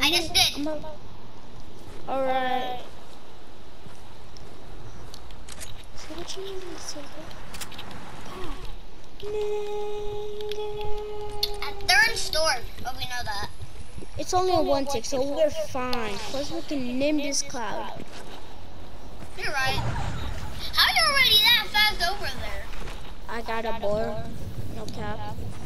I just did. Alright. So what you need to say? They're in storm, but we know that. It's only a 1 tick, so we're fine. Plus we can Nimbus Cloud. You're right. How you already that fast over there? I got a boar. No cap.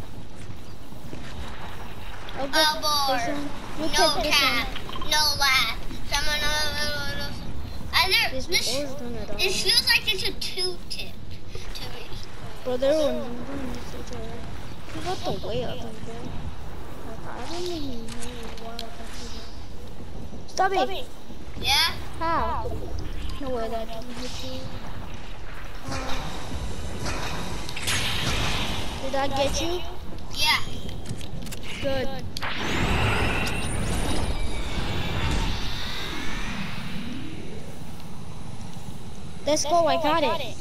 A boar. We'll No take this cap. one. No laugh. This boar's done it all. It feels like it's a 2-tip to me. Bro, they're on. You got the way up there. Like, I don't even know why I got to. Stop it! Yeah? How? No way that didn't hit you. Did I get you? Yeah. Good. Let's go, I got it.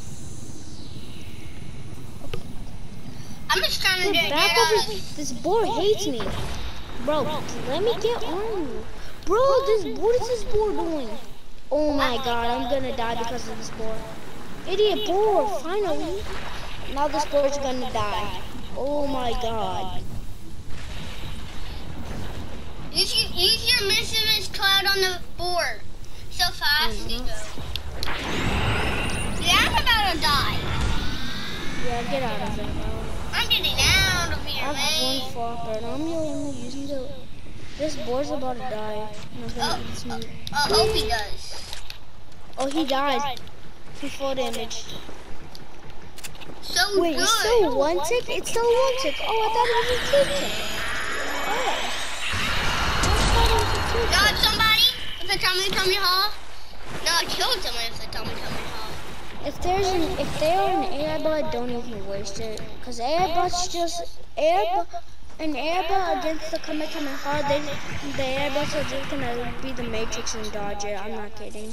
I'm just trying to get Back out over. of This board hates me. Bro, let me get on you. Bro, what is this board doing? Oh my god, I'm gonna die because of this board. Idiot board, finally. Now this board's gonna die. Oh my god. Use your Miss Cloud on the board. So fast you go. Yeah, I'm about to die. Yeah, get out of there, bro. I'm getting out of here, I have man. one flopper, and I'm the only using the. This board's about to die. And I'm gonna eat its meat. Hope he does. Oh, he died. He full damage. So Wait, good. it's still 1 tick? It's still 1 tick. Oh, I thought it was a 2 tick. Oh. Got somebody? With the tummy hall? No, I killed someone with the tummy hall. If they're an AI bot, don't even waste it. Cause AI bots just an AI bot against the Kamehameha, the AI bots are just gonna be the Matrix and dodge it. I'm not kidding.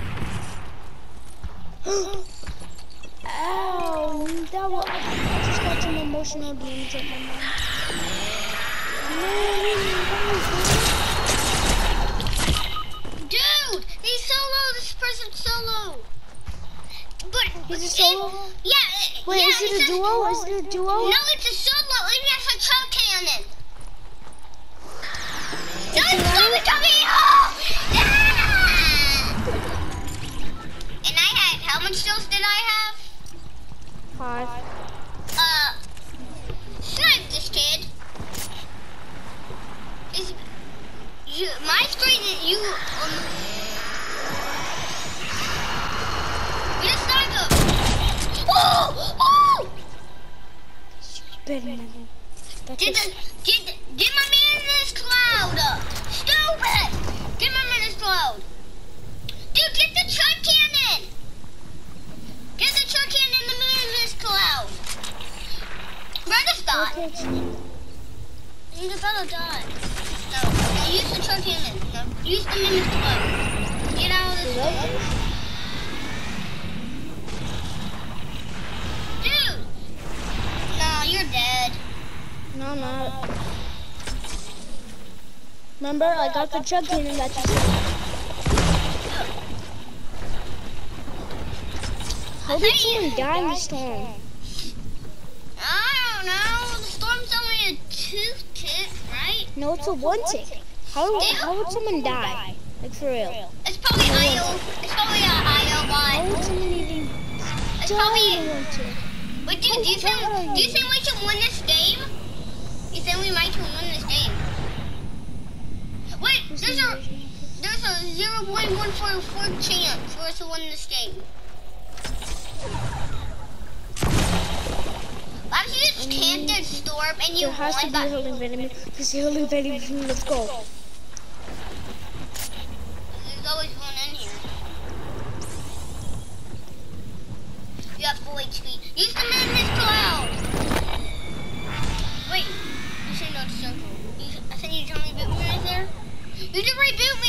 Ow! I just got some emotional damage at my mom. Dude, he's solo. This person's solo. But Is it solo? Yeah. Wait, yeah, is it a duo? Is it a duo? No, it's a solo. It has a choke cannon. No, it's tummy. Oh! Yeah! And I had, how much kills did I have? 5. Snipe this kid. My screen is you. You snipe him. Oh! Oh! Better than him. Get my man in this cloud. Stupid. Get my man in this cloud. Dude, get the truck cannon. Get the truck cannon in the man in this cloud. Brother's died. He's about to die. No, use the truck cannon. No, use the mimic cloud. Get out of this cloud. Dude! No, you're dead. No, I'm not. Remember, I got the truck cannon that you said. How did someone die in the storm? I don't know. The storm's only a 2-tick, right? No, it's a 1 tick. How would someone die? Like, for real. It's probably IO. It's probably an IO How bot. would someone even It's die probably. in a 1 tick? But dude, do you think we can win this game? You think we might win this game? Wait, there's a 0.144 chance for us to win this game. Why don't you just camp the storm and you There has to won be a by... healing venom. This healing venom, let's go. There's always one in here. You have full HP. Use the madness cloud! Wait, you should know the circle. I think you told me to boot me right there. You did reboot me!